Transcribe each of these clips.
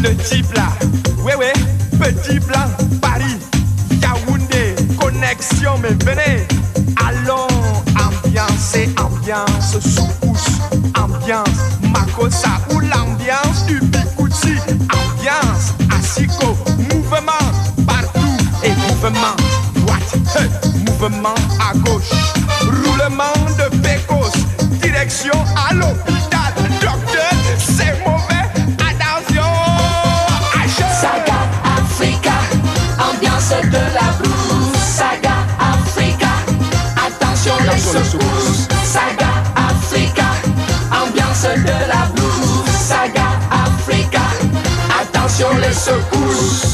le type là, ouais, petit blanc, Paris, Yaoundé, connexion, mais venez, allons, ambiance, sous-pousse, ambiance, Makossa ou l'ambiance du Bikouti, ambiance, Asiko, mouvement, partout, et mouvement, droite, mouvement à gauche, roulement de pécos, direction à l'hôpital, docteur, c'est mauvais, attention, Saga Africa, ambiance de la blues. Saga Africa, attention les secousses. Saga Africa, ambiance de la blues. Saga Africa, attention les secousses.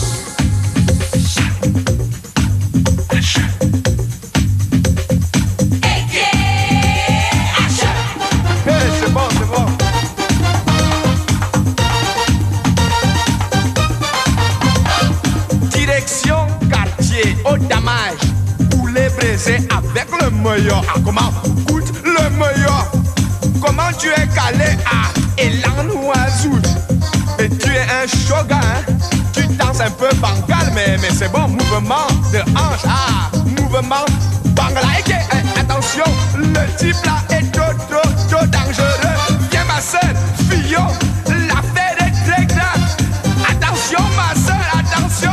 Au damage, poulet braisé avec le meilleur. Ah, comment goûte le meilleur? Comment tu es calé à Elan Ouazout? Et tu es un shogun, hein? Tu danses un peu bancal, mais c'est bon, mouvement de hanche. Ah, mouvement bangala. Attention, le type là est trop dangereux. Viens ma soeur, Fillon, l'affaire est très grave. Attention ma soeur, attention.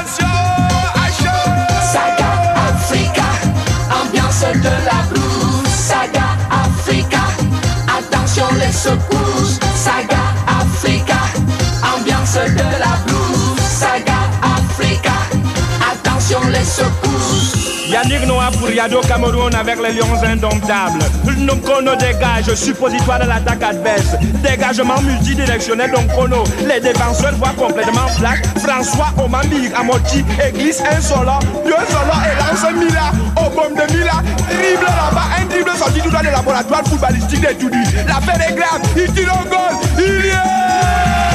De la blues, Saga Africa, attention les secousses. Saga Africa, ambiance de la blues. Saga Africa, attention les secousses. Yannick Noah pour Yado Cameroun avec les lions indomptables. Nonkono dégage, suppositoire de l'attaque adverse. Dégagement multidirectionnel Nonkono. Les défenseurs voient complètement flash. François Omambi Amoti et glisse un solo. Deux solos et lance Mila. Au bombe de Mila. Dribble là-bas. Un dribble sorti tout dans le laboratoire footballistique des Toudis. L'affaire est grave. Il tire un goal. Il y est.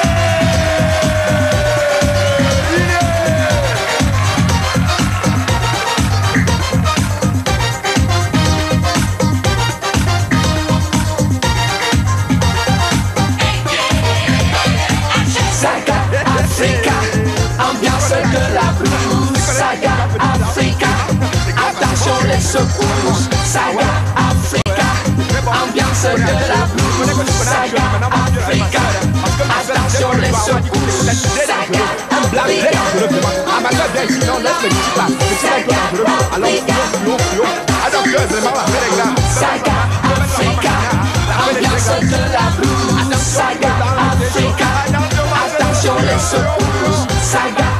Africa, ambiance de la blues. Saga Africa, attention les secousses. Saga Africa, ambiance de la blues. Saga Africa, attention les secousses. Saga Africa, Saga Africa, ambiance de la blues. Saga Africa, attention les secousses. Saga